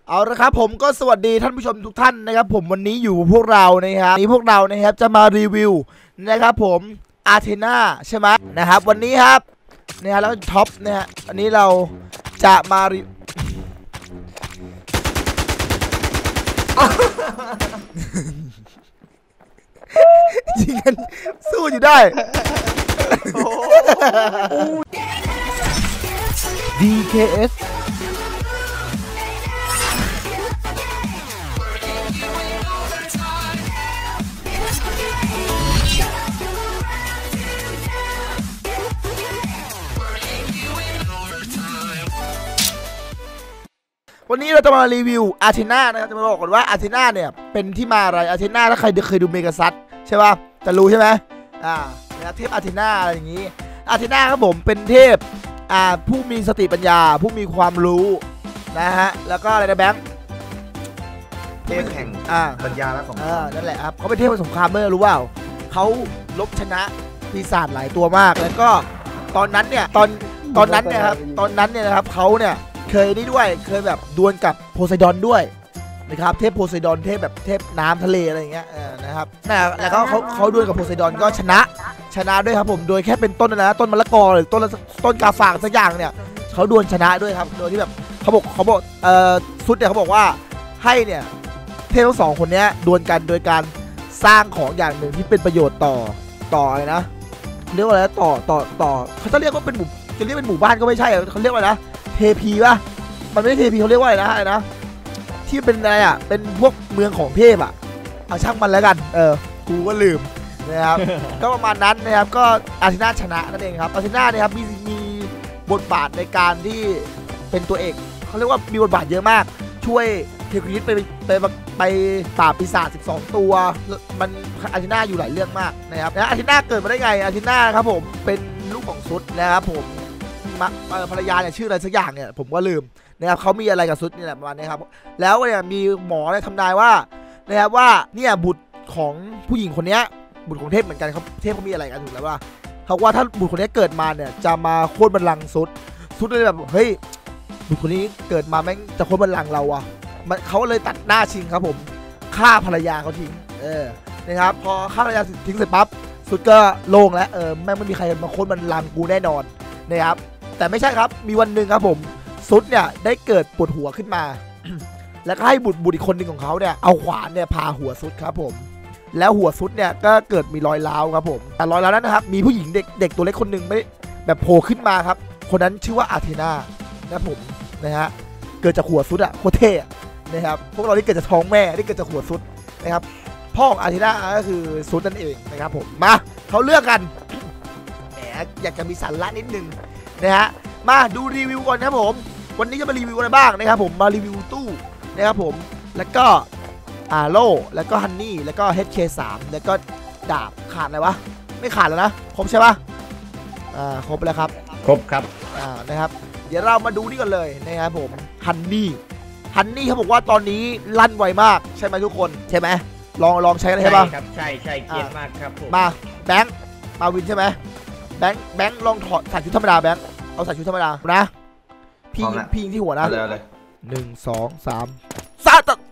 เอาละครับผมก็สวัสดีท่านผู้ชมทุกท่านนะครับผมวันนี้อยู่พวกเรานะครับนี้พวกเรานะครับจะมารีวิวนะครับผมอาร์เทน่าใช่ไหมนะครับวันนี้ครับนะฮะแล้วท็อปนะฮะอันนี้เราจะมายิงกันสู้อยู่ได้ DKSวันนี้เราจะมารีวิวอาร์เทน่านะครับจะมาบอกก่อนว่าอาร์เทน่าเนี่ยเป็นที่มาอะไรอาร์เทน่าถ้าใครเคยดูเมกาซัสใช่ป่ะจะรู้ใช่ไหมเทพอาร์เทน่าอะไรอย่างนี้อาร์เทน่าครับผมเป็นเทพผู้มีสติปัญญาผู้มีความรู้นะฮะแล้วก็อะไรนะแบงค์เทพแห่งปัญญาและของนั่นแหละครับเขาเป็นเทพสงครามเมื่อรู้ว่าเขาลบชนะปีศาจหลายตัวมากแล้วก็ตอนนั้นเนี่ยตอนนั้นเนี่ยนะครับเขาเนี่ยเคยนี่ด้วยเคยแบบดวลกับโพไซดอนด้วยนะครับเทพโพไซดอนเทพแบบเทพน้ำทะเลอะไรอย่างเงี้ยนะครับแล้วก็เขาดวลกับโพไซดอนก็ชนะด้วยครับผมโดยแค่เป็นต้นนะต้นมะละกอหรือต้นกาฝากสักอย่างเนี่ยเขาดวลชนะด้วยครับโดยที่แบบเขาบอกซุดเนี่ยเขาบอกว่าให้เนี่ยเทพทั้งสองคนนี้ดวลกันโดยการสร้างของอย่างหนึ่งที่เป็นประโยชน์ต่ออะไรนะเรียกว่าอะไรต่อเขาจะเรียกว่าเป็นหมู่บ้านก็ไม่ใช่เขาเรียกว่านะเทพีป่ะมันไม่ใช่เทพีเขาเรียกว่าอะไรนะที่เป็นอะไรเป็นพวกเมืองของเทพเอาช่างมันแล้วกันกูก็ลืมนะครับ ก็ประมาณนั้นนะครับก็อาร์เทน่าชนะนั่นเองครับอาร์เทน่าเนี่ยครับมีบทบาทในการที่เป็นตัวเอกเขาเรียกว่ามีบทบาทเยอะมากช่วยเทคนิคไปปราบปีศาจ12ตัวมันอาร์เทน่าอยู่หลายเรื่องมากนะครับอาร์เทน่าเกิดมาได้ไงอาร์เทน่าครับผมเป็นลูกของซุดนะครับผมภรรยาเนี่ยชื่ออะไรสักอย่างเนี่ยผมก็ลืมนะครับเขามีอะไรกับซุดนี่แหละประมาณนี้ครับแล้วเนี่ยมีหมอเนี่ยทำนายว่านะครับว่าเนี่ยบุตรของผู้หญิงคนนี้บุตรของเทพเหมือนกันครับเทพเขามีอะไรกันถูกแล้วว่าเขาว่าถ้าบุตรคนนี้เกิดมาเนี่ยจะมาโค่นบัลลังก์ซุดเลยแบบเฮ้ยบุตรคนนี้เกิดมาแม่งจะโค่นบัลลังก์เราเขาเลยตัดหน้าชิงครับผมฆ่าภรรยาเขาทิ้งนะครับพอฆ่าภรรยาทิ้งเสร็จปั๊บซุดก็โล่งแล้วแม่งไม่มีใครมาโค่นบัลลังก์กูแน่นอนนะครับแต่ไม่ใช่ครับมีวันหนึ่งครับผมซุดเนี่ยได้เกิดปวดหัวขึ้นมา แล้วก็ให้บุตรอีกคนหนึ่งของเขาเนี่ยเอาขวานเนี่ยพาหัวซุดครับผมแล้วหัวซุดเนี่ยก็เกิดมีรอยร้าวครับผมแต่รอยร้าวนั้นนะครับมีผู้หญิงเด็กตัวเล็กคนหนึ่งไม่แบบโผล่ขึ้นมาครับคนนั้นชื่อว่าอาร์เทน่านะผมนะฮะเกิดจากหัวซุดโคตรเท่นะครับพวกเราที่เกิดจากท้องแม่ที่เกิดจากหัวซุดนะครับพ่อของอาร์เทน่าก็คือซุดนั่นเองนะครับผมมาเขาเลือกกันแหมอยากจะมีสาระนิดนึงนะฮะมาดูรีวิวก่อนครับผมวันนี้จะมารีวิวอะไรบ้างนะครับผมมารีวิวตู้นะครับผมแล้วก็โล่แล้วก็ฮันนี่แล้วก็ HK3 แล้วก็ดาบขาดอะไรวะไม่ขาดแล้วนะครบใช่ปะครบแล้วครับครบครับนะครับเดี๋ยวเรามาดูนี่กันเลยนะครับผมฮันนี่เขาบอกว่าตอนนี้ลั่นไวมากใช่ไหมทุกคนใช่ไหมลองใช้กันใช่ปะครับใช่เกียร์มากครับผมมาแบงค์มาวินใช่ไหมแบงค์ลองถอดใส่ชุดธรรมดาแบงค์เอาใส่ชุดธรรมดานะพี่ยิงที่หัวนะ1 2 3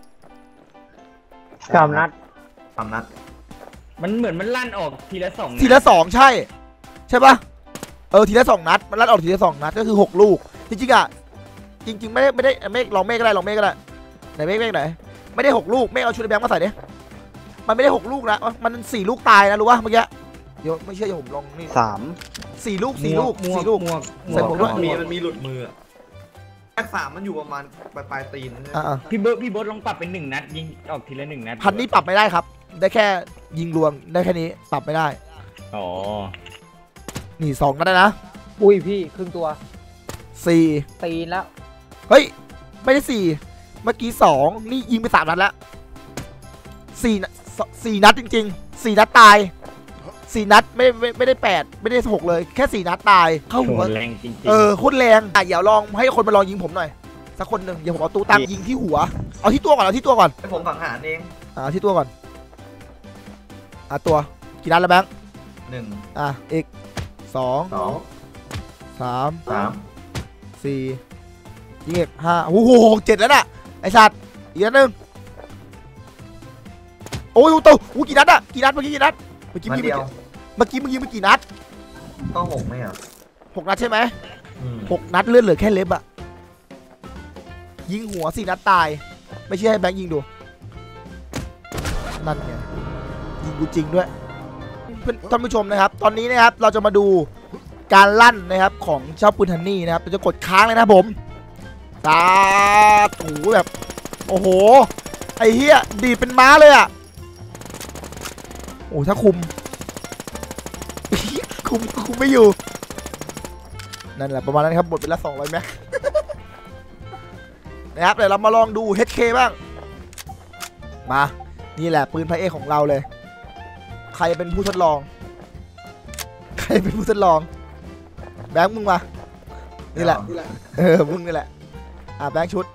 3 นัดมันเหมือนมันลั่นออกทีละ 2ใช่ปะทีละ2 นัดมันลั่นออกทีละ2 นัดก็คือ6 ลูกจริงๆไม่ได้เมฆลองเมฆก็ได้ไหนเมฆไหนไม่ได้6 ลูกเมฆเอาชุดแบงค์มาใส่ดิมันไม่ได้6 ลูกนะมัน4 ลูกตายนะรู้ป่ะเมื่อกี้เดี๋ยวไม่เชื่อผมลองนี่4 ลูกใส่หมวกด้วยมันมีหลุดมือแค่3มันอยู่ประมาณปลายตีนพี่เบิร์ดลองปรับเป็น1 นัดยิงออกทีละ1 นัดพันนี้ปรับไม่ได้ครับได้แค่ยิงรวมได้แค่นี้ปรับไม่ได้นี่2 นัดนะอุ้ยพี่ครึ่งตัว 4 ตีนแล้วเฮ้ยไม่ได้4เมื่อกี้2นี่ยิงไป3 นัดแล้ว4 นัดจริงๆ4 นัดตาย4 นัดไม่ได้8ไม่ได้6เลยแค่4 นัดตายเข้าหัวแรงจริงโคตรแรงเดี๋ยวลองให้คนมาลองยิงผมหน่อยสักคนหนึ่งเดี๋ยวผมเอาตู้ตั้งยิงที่หัวเอาที่ตัวก่อนผมสังหารเองที่ตัวก่อนตัวกี่นัดแล้วแบงค์ 1 อีก2 3 4ยิงอีก5โอ้โห7แล้วน่ะไอ้สัตว์อีกนัดหนึ่งโอ้ยตัวกี่นัดอะกี่นัดเมื่อกี้กี่นัดเมื่อกี้มึงยิงไปกี่นัดก็6ไหมอ่ะ 6 นัดใช่ไหม6 นัดเลือดเหลือแค่เล็บอะยิงหัว4 นัดตายไม่เชื่อให้แบงค์ยิงดูนั่นไงยิงกูจริงด้วยท่านผู้ชมนะครับตอนนี้นะครับเราจะมาดูการลั่นนะครับของเจ้าปืนฮันนี่นะครับเราจะกดค้างเลยนะผมตาถูแบบโอ้โหไอ้เหี้ยดีดเป็นม้าเลยอะโอ้ถ้าคุมไม่อยู่นั่นแหละประมาณนั้นครับบทเป็นละ200 แม็กนะครับเดี๋ยวเรามาลองดู HK บ้างมานี่แหละปืนพระเอกของเราเลยใครเป็นผู้ทดลองแบงค์มึงมานี่แหละมึงนี่แหละแบงค์ชุด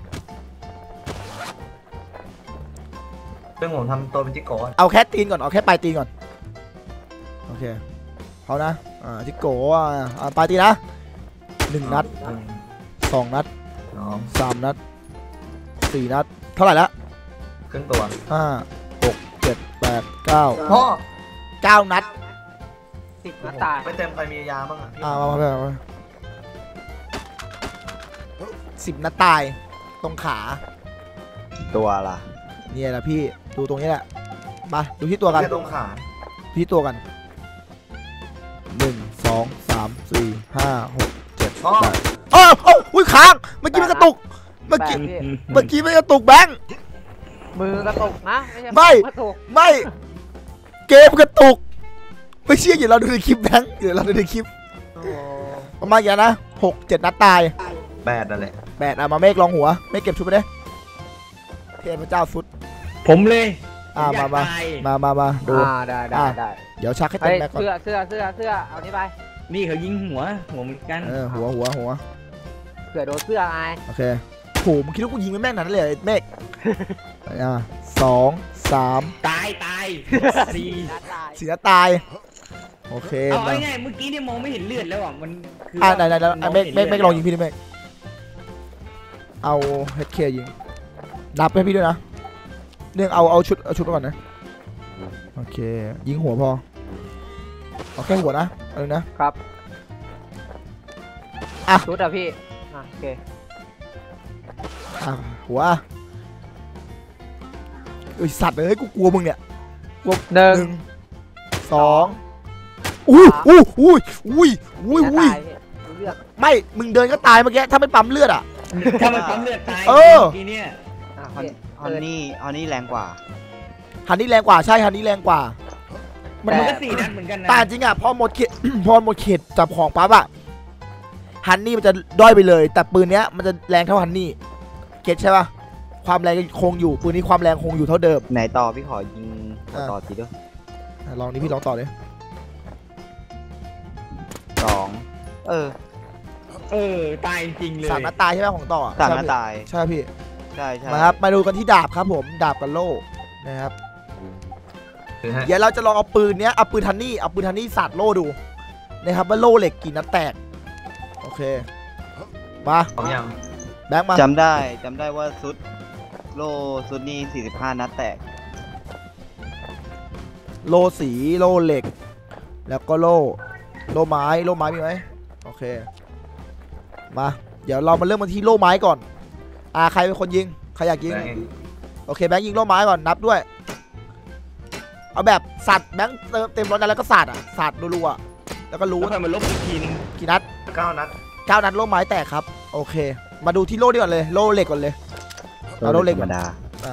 เรื่องผมทำตัวเป็นจิโก้เอาแค่ตีนก่อนเอาแค่ปลายตีนก่อนโอเคเขานะจิโก้ปลายตีนนะ1 นัด2 นัด3 นัด4 นัดเท่าไหร่ละครึ่งตัว 5 6 7 8 9พ่อ9 นัด 10 นัดตายไม่เต็มใครมียาบ้างอ่ะมา10 นัดตายตรงขาตัวล่ะนี่แหละพี่ดูตรงนี้แหละมาดูที่ตัวกันตรงขาที่ตัวกัน1 2 3 4 5 6 7 8อุ้ยค้างเมื่อกี้มันกระตุกเมื่อกี้มันกระตุกแบงค์มือกระตุกนะไม่เกมกระตุกไม่เชื่ออย่าเราดูในคลิปแบงค์เดี๋ยวเราดูในคลิปประมาณอย่างนะ6 7 นัดตาย 8นั่นแหละ 8มาเมฆลองหัวไม่เก็บชุดไปได้เทพเจ้าฟุตผมเลยมาดูได้เดี๋ยวชักให้เต็มแม็กก่อนเสื้อเอานี่ไปนี่เขายิงหัวเหมือนกันหัวเผื่อโดนเสื้อไอโอเคโหมึงคิดว่ากูยิงไม่แม่นนั่นเลยเมฆ2 3 ตาย4 นัดตายโอเคเอาง่ายเมื่อกี้เนี่ยมองไม่เห็นเลือดแล้วอ่ะมันคือไหนเมฆลองยิงพี่ดิเมฆเอาเฮดเคยิงนับให้พี่ด้วยนะเรื่องเอาชุดไปก่อนนะโอเคยิงหัวพอเอาแค่หัวนะอะไรนะครับชุดพี่โอเคหัวสัตว์เลยกูกลัวมึงเนี่ย1 2ไม่มึงเดินก็ตายเมื่อกี้ถ้าไม่ปั๊มเลือดถ้ามันปั๊มเลือดตายทีเนี้ยฮันนี่แรงกว่าใช่ฮันนี่แรงกว่ามันก็4 นัดเหมือนกันนะแต่จริงพอหมดเขตจับของปั๊บฮันนี่มันจะด้อยไปเลยแต่ปืนเนี้ยมันจะแรงเท่าฮันนี่เก็ตใช่ป่ะความแรงคงอยู่ปืนนี้ความแรงคงอยู่เท่าเดิมไหนต่อพี่ขอยิงต่อทีด้วยลองนี้พี่ลองต่อเลยตายจริงเลย 3 นัดตายใช่ไหมของต่อ 3 นัดตายใช่พี่ใช่มาครับมาดูกันที่ดาบครับผมดาบกับโล่นะครับเดี๋ยวเราจะลองเอาปืนเนี้ยเอาปืนฮันนี่สาดโล่ดูนะครับว่าโล่เหล็กกี่นัดแตกโอเคมาแบงค์มาจำได้ว่าโล่ซุดนี่45 นัดแตกโล่สีโล่เหล็กแล้วก็โล่ไม้มีไหมโอเคมาเดี๋ยวเรามาเริ่มกันที่โล่ไม้ก่อนใครเป็นคนยิงใครอยากยิงโอเคแบงค์ยิงโล่ไม้ก่อนนับด้วยเอาแบบสัตว์แบงค์เต็มร้อยนัดแล้วก็สัตว์รัวๆแล้วก็รู้ให้มันลบอีกทีนึงกี่นัด 9 นัดโล่ไม้แตกครับโอเคมาดูที่โล่ดีก่อนเลยโล่เหล็กก่อนเลยเอาโล่เหล็กธรรมดา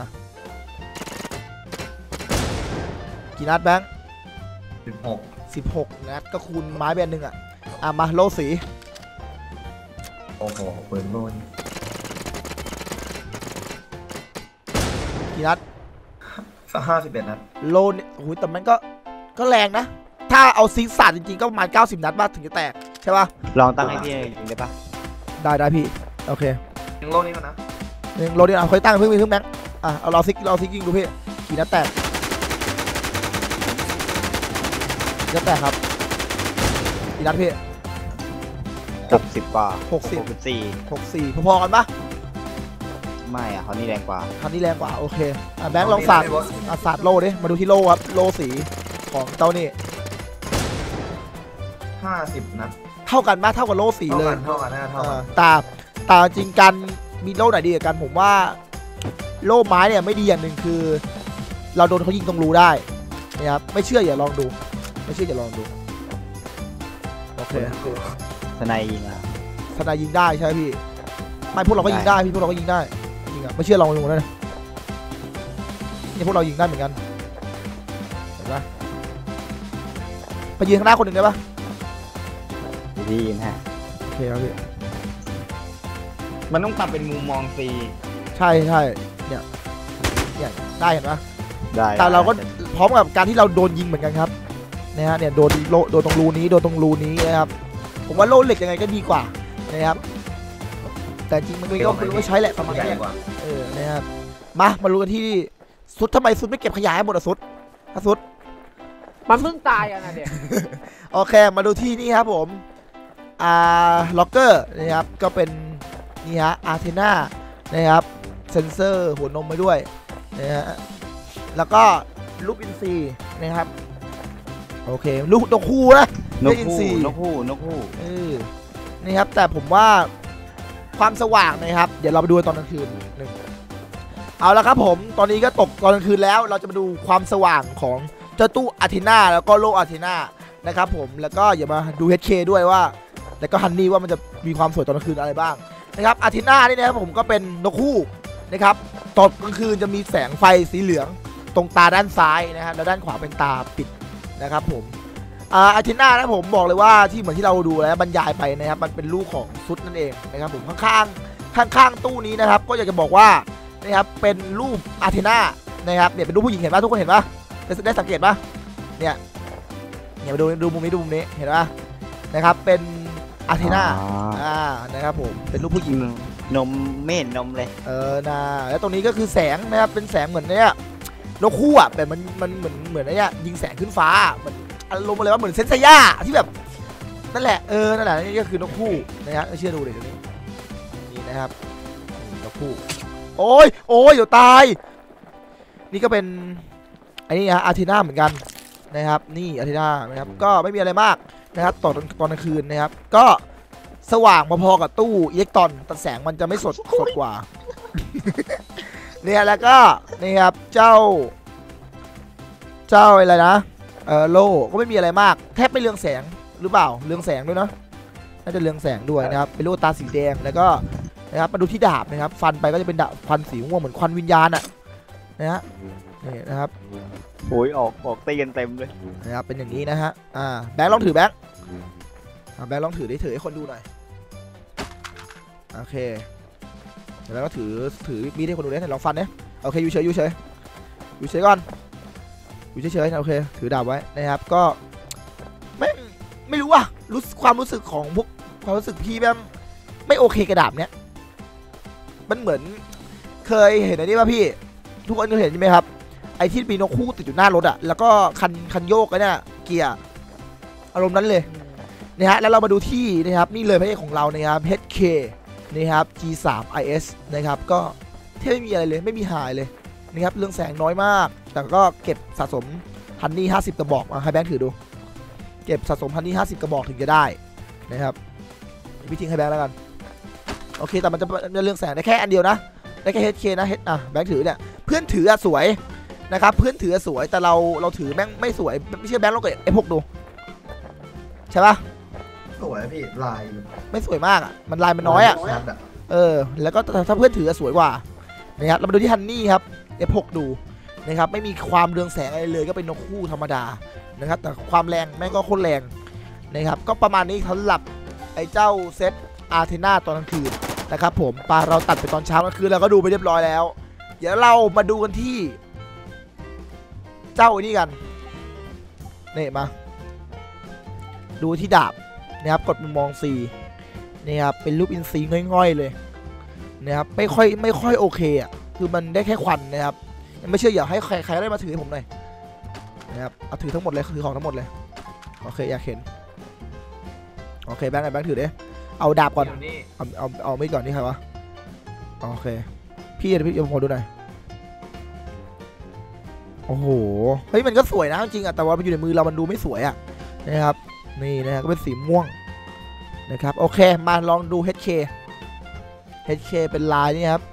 กี่นัดแบงค์16 นัดก็คูณไม้แบนหนึ่งมาโล่สีโอ้โหเปิดโล่กี่นัด 51 นัดโลนี่โอ้ยแต่มันก็แรงนะถ้าเอาซิงค์สาดจริงๆก็ประมาณ90 นัดบ้างถึงจะแตกใช่ป่ะลองตั้งให้พี่ยิงได้ปะได้พี่โอเคยิงโลนี้ก่อนนะโลนี้ค่อยตั้งเพิ่งแบงค์เอาเราซิกยิงดูพี่กี่นัดแตกครับกี่นัดพี่ 60 กว่า 64พอๆกันปะไม่อะเขานี่แรงกว่าคันนี้แรงกว่าโอเคแบงค์ลองสาดสาดโล่ดิมาดูที่โล่ครับโล่สีของเจ้านี่ 50 นัดเท่ากันมากเท่ากับโล่สีเลยเท่ากันเท่ากันแต่จริงกันมีโล่ไหนดีกว่ากันผมว่าโล่ไม้เนี่ยไม่ดีอย่างหนึ่งคือ เราโดนเขายิงตรงรูได้นะครับไม่เชื่ออย่าลองดูไม่เชื่ออย่าลองดูโอเคสไนยิงอะทนายยิงได้ใช่ไหมพี่ไม่พวกเราก็ยิงได้พี่พวกเราก็ยิงได้ยิงอะไม่เชื่อลองดูนะนี่พวกเรายิงได้เหมือนกันเห็นปะไปยืนข้างหน้าคนหนึ่งได้ปะพี่ยิงฮะโอเคครับพี่มันต้องปรับเป็นมุมมองซีใช่เนี่ยได้เห็นปะได้แต่เราก็พร้อมกับการที่เราโดนยิงเหมือนกันครับนะฮะเนี่ยโดนตรงรูนี้โดนตรงรูนี้นะครับผมว่าโล่เหล็กยังไงก็ดีกว่านะครับแต่จริงมันก็ไม่ใช้แหละประมาณนี้นะครับมารู้กันที่สุดทำไมสุดไม่เก็บขยะให้หมดอะสุดถ้าสุดมันเพิ่งตายอ่ะนะเด็กโอเคมาดูที่นี่ครับผมล็อกเกอร์นะครับก็เป็นนี่ฮะอาร์เทน่านะครับเซนเซอร์หัวนมไปด้วยนะฮะแล้วก็ลูกอินซีนะครับโอเคลูกนกคู่นะนกอินฮูซีนกฮูนี่ครับแต่ผมว่าความสว่างนะครับเดี๋ยวเราไปดูตอนกลางคืนเอาละครับผมตอนนี้ก็ตกตอนกลางคืนแล้วเราจะมาดูความสว่างของเจ้าตู้อาร์เทน่าแล้วก็โลอาร์เทน่านะครับผมแล้วก็อย่ามาดู HK ด้วยว่าแล้วก็ฮันนี่ว่ามันจะมีความสวยตอนกลางคืนอะไรบ้างนะครับอาร์เทน่านี่นะครับผมก็เป็นนกคู่นะครับตอนกลางคืนจะมีแสงไฟสีเหลืองตรงตาด้านซ้ายนะฮะแล้วด้านขวาเป็นตาปิดนะครับผมอาร์เทน่านะผมบอกเลยว่าที่เหมือนที่เราดูแล้วบรรยายไปนะครับมันเป็นลูกของซุดนั่นเองนะครับผมข้างตู้นี้นะครับก็อยากจะบอกว่านะครับเป็นรูปอาร์เทน่านะครับเนี่ยเป็นรูปผู้หญิงเห็นป่ะทุกคนเห็นป่ะได้สังเกตป่ะเนี่ยมาดูมุมนี้เห็นป่ะนะครับเป็นอาร์เทน่านะครับผมเป็นรูปผู้หญิงนมไม่เห็นนมเลยนะแล้วตรงนี้ก็คือแสงนะครับเป็นแสงเหมือนเนี่ยนกคู่อ่ะแบบมันเหมือนไอ้เนี่ยยิงแสงขึ้นฟ้าเหมือนอารมณ์อะไรว่าเหมือนเซนเซย่าที่แบบนั่นแหละนั่นแหละนี่ก็คือนกคู่นะครับเชื่อดูเลยตรงนี้นี่นะครับนกคู่โอ้ยเดี๋ยวตายนี่ก็เป็นไอ้นี่ฮะอาร์เทน่าเหมือนกันนะครับนี่อาร์เทน่านะครับก็ไม่มีอะไรมากนะครับตอนกลางคืนนะครับก็สว่างพอๆกับตู้อิเล็กตรอนแต่แสงมันจะไม่สดกว่า เนี่ยแล้วก็นี่ครับเจ้าอะไรนะโล่ก็ไม่มีอะไรมากแทบไม่เรืองแสงหรือเปล่าเรืองแสงด้วยเนาะน่าจะเรืองแสงด้วยนะครับเป็นโล่ตาสีแดงแล้วก็นะครับมาดูที่ดาบนะครับฟันไปก็จะเป็นดาบควันสีม่วงเหมือนควันวิญญาณอะนะฮะนี่นะครับโอ้ยออกตีกันเต็มเลยนะครับเป็นอย่างนี้นะฮะแบงค์ลองถือแบงค์ลองถือดิถือให้คนดูหน่อยโอเคแล้วก็ถือมีดให้คนดูได้ลองฟันเนี่ยโอเคอยู่เฉยก่อนอยู่เฉยๆโอเคถือดาบไว้นะครับก็ไม่รู้ว่ะความรู้สึกของพวกความรู้สึกพี่แบบไม่โอเคกระดาบเนี้ยมันเหมือนเคยเห็นอะไรนี่ป่ะพี่ทุกคนเคยเห็นใช่ไหมครับไอ้ที่มีนกคู่ติดอยู่หน้ารถอะแล้วก็คันโยกเนี่ยเกียร์อารมณ์นั้นเลยนะฮะแล้วเรามาดูที่นะครับนี่เลยพระเอกของเรานะครับ HK นะครับ G3 IS นะครับก็ไม่มีอะไรเลยไม่มีหายเลยนะครับเรื่องแสงน้อยมากแต่ก็เก็บสะสมฮันนี่50กระบอกให้แบงค์ถือดูเก็บสะสมฮันนี่50กระบอกถึงจะได้นะครับพี่ทิ้งให้แบงค์แล้วกันโอเคแต่มันจะเรื่องแสงได้แค่อันเดียวนะได้แค่ HK นะแบงค์ถือเนี่ยเพื่อนถือสวยนะครับเพื่อนถือสวยแต่เราถือแบงค์ไม่สวยไม่ใช่แบงค์เราเกิดF6ดูใช่ปะสวยพี่ลายไม่สวยมากอ่ะมันลายมันน้อยอ่ะแล้วก็ถ้าเพื่อนถือสวยกว่านะครับเรามาดูที่ฮันนี่ครับ F6 ดูนะครับไม่มีความเรืองแสงอะไรเลยก็เป็นนกคู่ธรรมดานะครับแต่ความแรงแม่งก็โคตรแรงนะครับก็ประมาณนี้สำหรับไอ้เจ้าเซตอาร์เทน่าตอนกลางคืนนะครับผมเราตัดไปตอนเช้ากลางคืนเราก็ดูไปเรียบร้อยแล้วเดี๋ยวเรามาดูกันที่เจ้าไอ้นี่กันนี่มาดูที่ดาบนะครับกดมุมมอง C นี่ครับเป็นรูปอินซีง่อยๆเลยนะครับไม่ค่อยโอเคอ่ะคือมันได้แค่ควันนะครับยังไม่เชื่ออย่าให้ใครได้มาถือให้ผมหน่อยนะครับเอาถือทั้งหมดเลยถือของทั้งหมดเลยโอเคอยากเห็นโอเคแบงค์ถือดิเอาดาบก่อนเอาไม่ก่อนนี่ใครวะโอเคพี่เดี๋ยวผมขอดูหน่อยโอ้โหเฮ้ยมันก็สวยนะจริงอะแต่ว่ามันอยู่ในมือเรามันดูไม่สวยอะนะครับนี่นะก็เป็นสีม่วงนะครับโอเคมาลองดู HK เป็นลายนี่ครับ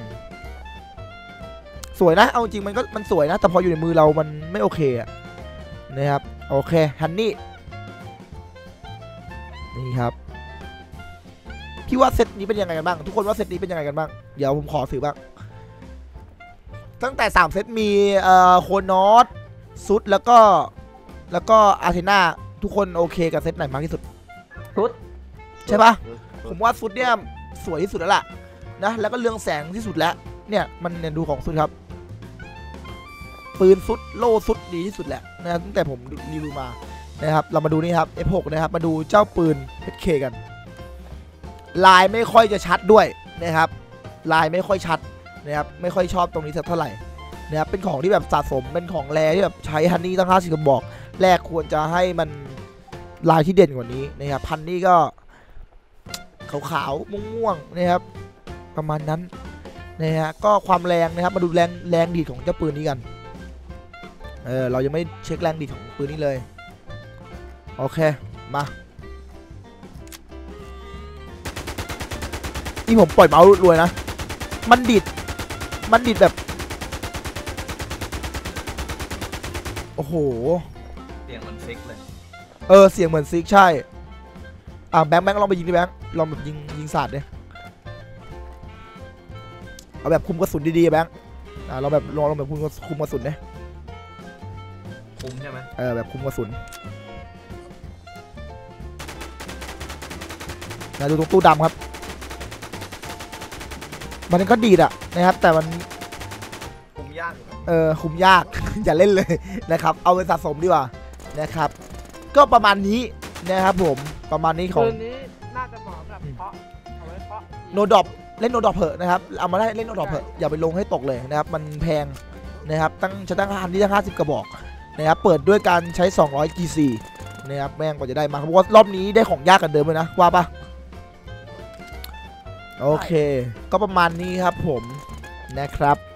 สวยนะเอาจริงมันสวยนะแต่พออยู่ในมือเรามันไม่โอเคอะนะครับโอเคฮันนี่นี่ครับพี่ว่าเซตนี้เป็นยังไงกันบ้างทุกคนว่าเซตนี้เป็นยังไงกันบ้างเดี๋ยวผมขอถือบ้างตั้งแต่3เซตมีโคนอสซุดแล้วก็อาร์เทน่าทุกคนโอเคกับเซตไหนมากที่สุดชุดใช่ปะผมว่าซุดเนี่ยสวยที่สุดแล้วล่ะนะแล้วก็เรืองแสงที่สุดแล้วเนี่ยมันเนี่ยดูของซุดครับปืนซุดโล่ซุดดีที่สุดแหละนะตั้งแต่ผมรีวิวมานะครับเรามาดูนี่ครับ F6 นะครับมาดูเจ้าปืน HK กันลายไม่ค่อยจะชัดด้วยนะครับลายไม่ค่อยชัดนะครับไม่ค่อยชอบตรงนี้สักเท่าไหร่นะครับเป็นของที่แบบสะสมเป็นของแรที่แบบใช้ฮันนี่ตั้ง50กระบอกแรกควรจะให้มันลายที่เด่นกว่านี้นะครับพันนี่ก็ขาวๆม่วงๆนะครับประมาณนั้นนะฮะก็ความแรงนะครับมาดูแรงดีดของเจ้าปืนนี้กันเรายังไม่เช็คแรงดีดของปืนนี้เลยโอเคมานี่ผมปล่อยเมาส์รวยนะมันดิดแบบโอ้โหเสียงมันฟิกเลยเสียงเหมือนซิกใช่แบงค์ลองไปยิงดิแบงค์ลองแบบยิงศาสตร์ดิเอาแบบคุมกระสุนดีๆแบงค์เราแบบลองแบบคุมกระสุนดิคุมใช่ไหมแบบคุมกระสุนดูตรงตู้ดำครับมันก็ดีดอะนะครับแต่มันคุมยากคุมยาก อย่าเล่นเลยนะครับเอาไปสะสมดีกว่านะครับก็ประมาณนี้นะครับผมประมาณนี้ของปืนนี้น่าจะเหมาะกับเพาะเอาไว้เพาะโนดอปเล่นโนดอปเถอะนะครับเอามาได้เล่นโนดอปเถอะอย่าไปลงให้ตกเลยนะครับมันแพงนะครับตั้งฮันนี่ตั้ง50กระบอกนะครับเปิดด้วยการใช้200 GC นะครับแม่งกว่าจะได้มาเพราะว่ารอบนี้ได้ของยากกันเดิมเลยนะว่าปะโอเคก็ประมาณนี้ครับผมนะครับ